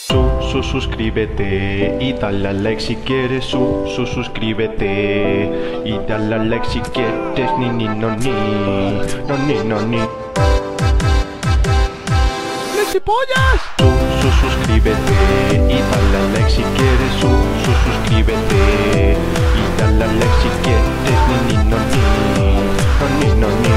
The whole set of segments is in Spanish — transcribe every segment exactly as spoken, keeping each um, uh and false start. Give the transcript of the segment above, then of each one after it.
Su, su, suscríbete y dale a like si quieres. Su, su, suscríbete y dale a like si quieres. Ni, ni, no, ni, no, ni, no, ni. ¡Lexipollas! Su, su, suscríbete y dale a like si quieres. Su, su, suscríbete y dale a like si quieres. Ni, ni, no, ni, no, ni, no, ni.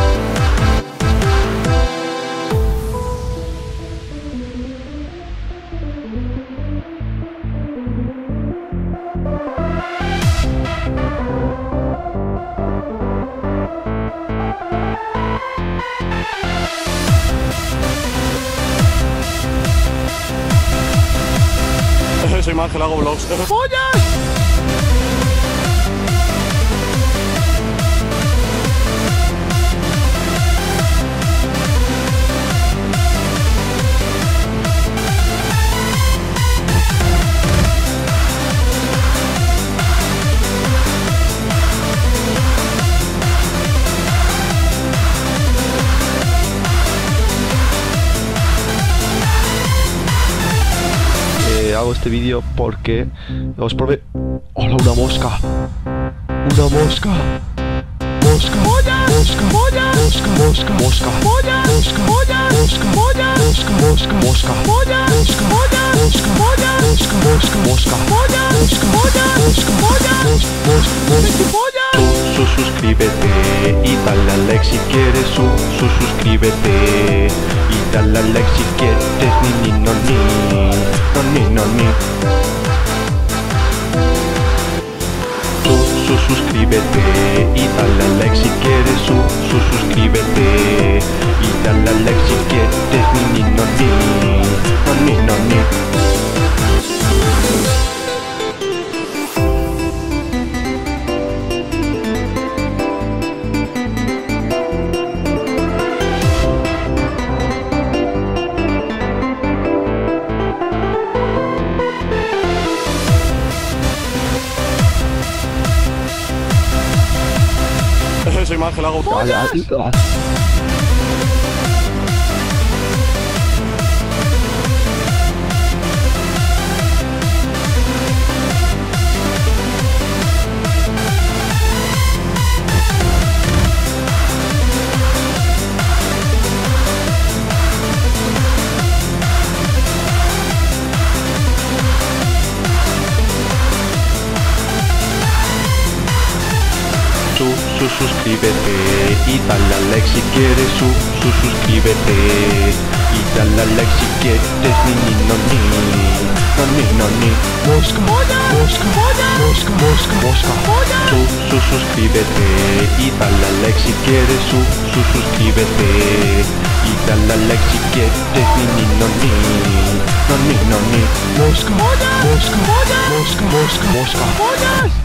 Soy Mangel, hago vlogs. ¡Pollas! Hago este vídeo porque os probé. ¡Hola, una mosca! ¡Una mosca! ¡Mosca! ¡Mosca! ¡Mosca! ¡Mosca! ¡Mosca! ¡Mosca! ¡Mosca! ¡Mosca! ¡Mosca! ¡Mosca! ¡Mosca! ¡Mosca! ¡Mosca! ¡Mosca! ¡Mosca! ¡Mosca! Su, su, suscríbete y dale a like si quieres. Su, su, suscríbete y dale a like si quieres. Ni, ni, no, ni, no, ni, no, ni. Su, su, suscríbete y dale a like si quieres. Su, su, suscríbete y dale a like si quieres. Ni, ni, no, ni, no, ni, no, ni. Soy Mangel, hago vlogs. Su, su, suscríbete y dale a like si quieres. Su, su, suscríbete y dale a like si quieres. Ni, ni, no, ni, no, ni, no, ni. Mosca, mosca, mosca, mosca, mosca. Su, su, suscríbete y dale a like si quieres. Su, su, suscríbete y dale a like si quieres. Ni, ni, no, ni, no, ni, no, ni. Mosca, mosca, mosca, mosca, mosca.